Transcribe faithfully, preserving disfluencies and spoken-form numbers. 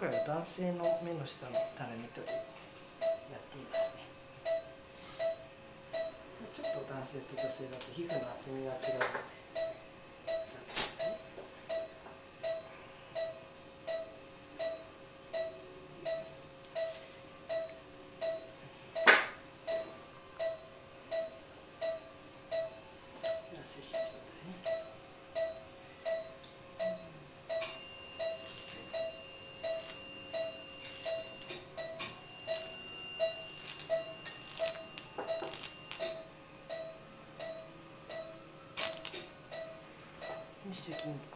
回は男性の目の下のたるみ取りやっていますね。ちょっと男性と女性だと皮膚の厚みが違うので。一種筋